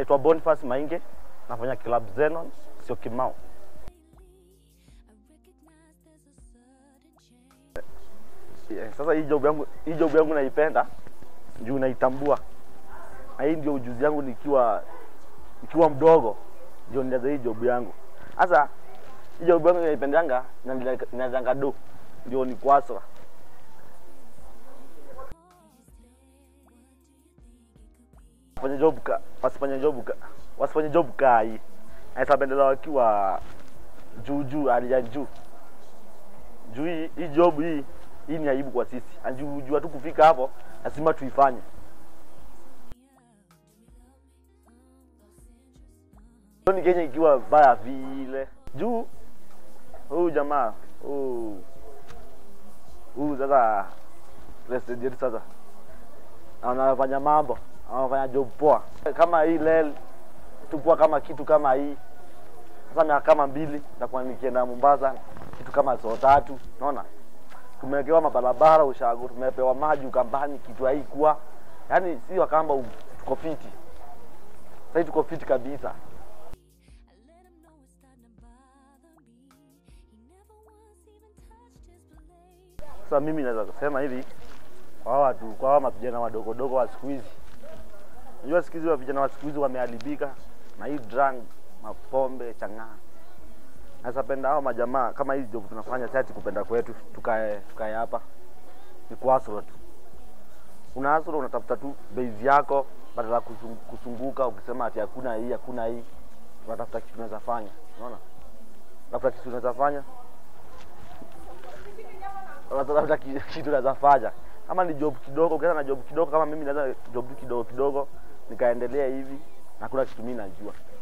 naitwa Boniface Mainge, nafanya Club Zenon, sio Kimau. Sasa hii job yangu naipenda, juu naitambua. Na hii ndio ujuzi yangu nikiwa mdogo, ndio nilianza hii job yangu. Sasa hii job yangu naipendanga na ninazanga do, ndio ni kwaswa. Wasifanye job kai. Aisa bendela wakiwa juu alija juu. Juu hii job hii ni aibu kwa sisi. Anjua tu kufika hapo, lazima tuifanye. Ni Kenya ikiwa baya vile. Juu jamaa, sasa president sasa anafanya mambo, anafanya job poa. Kama hii lel tukua kama kitu kama hii. Sasa miaka kama 2 nitakuwa nikienda Mombasa, kitu kama saa 3, unaona? Tumewekewa mabarabara ushago, tumepewa maji Ukambani, kitu haikuwa. Yaani si Wakamba tuko fiti. Sasa tuko fiti kabisa. Sasa mimi naweza kusema hivi kwa hawa mavijana wadogo wa siku hizi. Unajua siku hizi vijana wa siku hizi wameharibika na hii drug, mapombe, chang'aa. Sasa penda hao majamaa kama hii job tunafanya sasa kupenda kwetu, tukae hapa. Ni kuasoro tu. Unaasoro unatafuta tu base yako badala kusunguka ukisema ati hakuna hii. Unatafuta kitu unaweza fanya. Unaona? Unatafuta kitu unaweza fanya. Unatafuta kitu unaweza fanya. Kama ni job kidogo, ukianza na job kidogo kama mimi naweza job kidogo nikaendelea hivi na kuna kitu mimi najua.